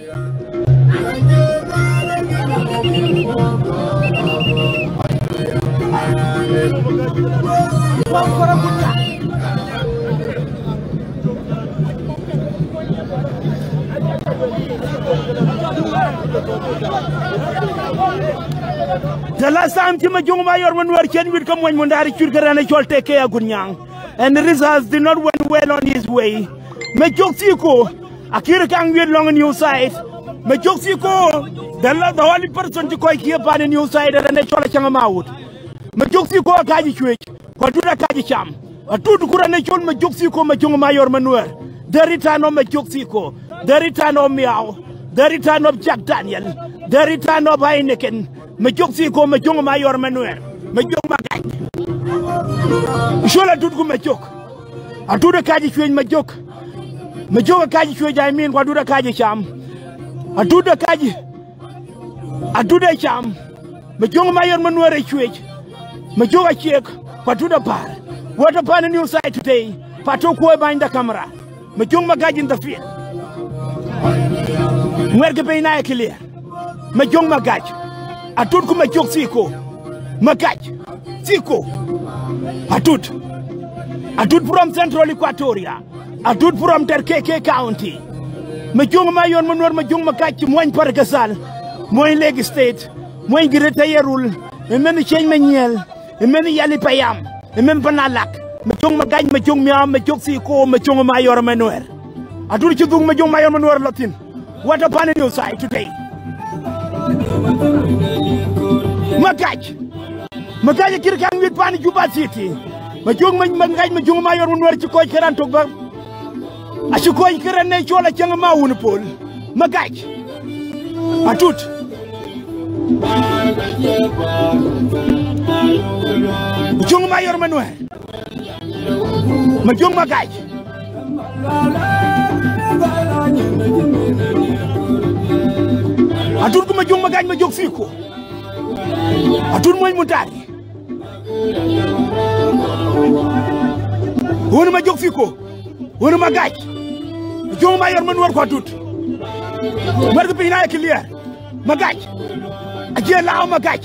The last time Majok Mayor Manuel Chen will come when Mundari Churkarana Terekeke Agunyang, and the results did not went well on his way. Majok Siko, Akira Kang will long on your side. Majok Siko, the only person to call here by the new side and the Chola Changamau. Majok Siko Kaji Chwich, Quadura Kaji Cham, a two to Kuranachon Majok Siko Majok Mayor Manuel, the return of Majok Siko, the return of Meow, the return of Jack Daniel, the return of Heineken. Majok Siko Majok Mayor Manuel, Majok Magay. Shola Dudgu Majok. Adut Kaji Chwich Majok. Majok Kaji Chwich, I mean, Quadura Kaji Cham. Adut Kaji. Adut Cham. Majok Mayor Manuel Chwich. Majok Chek, Quadura Par. What upon a new side today? Patoko behind the camera. Majok Magay in the field. Where the Baina clear. Majok Magay. Adut ku Majok Siko, Magaj, Siko, Adut from Central Equatoria, Adut from Terekeke County, Majok Mayor Manuel Majok Magaj, Moin Paragasal, Moin Leg State, Moin Greta Yerul, Emen Chen Meniel, Emen Yali Payam, Emen Panalak, Majok Magaj, Majok Miam, Majok Siko, Majok Mayor Manuel. Adut Chudung Majok Mayor Manuel Latin. What upon a new side today? Magaj Kirkan with Pani Juba City. Majok Majok Mayor Manuel Chiko Keran Toba. I should call Keran Chola Changama Unipol. Magaj Adut Majok Mayor Manuel Majok Magaj Adut ku Majok Magaj Majok Siko. Adut Moin Mutari. One Majok Siko. One Magaj. Majok Mayor Manuel Adut. Where the Pina clear. Magaj. Ajay Lao Magaj.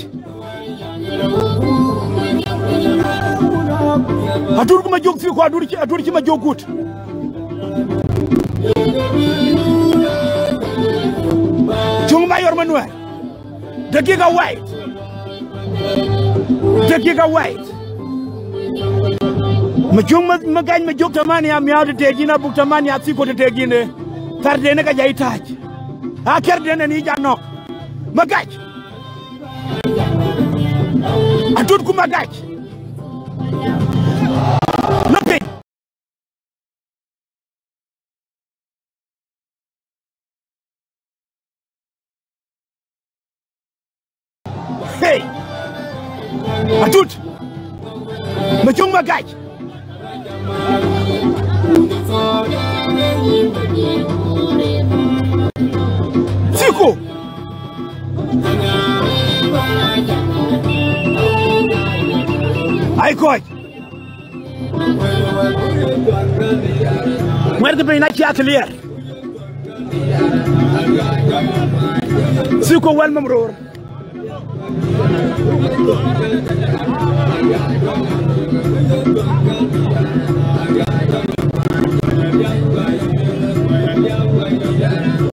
Adut ku Majok Siko. Adut Majok Good. Majok Mayor Manuel, the Giga White, Majok Magaj Majok Tamani, I'm out to take in a book Tamani, I see what to take in a Tardena Jaitaj. I can't then and no. Magaj Adut ku Magaj. Nothing. Hey, Adut, Majok Magaj. Siko. I coach. Where the brain clear? Siko well mamror.